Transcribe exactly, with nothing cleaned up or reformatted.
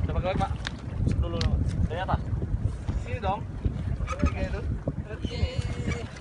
Udah pakai Mak? Masuk dulu. Dari atas? Sini dong. Kayak itu.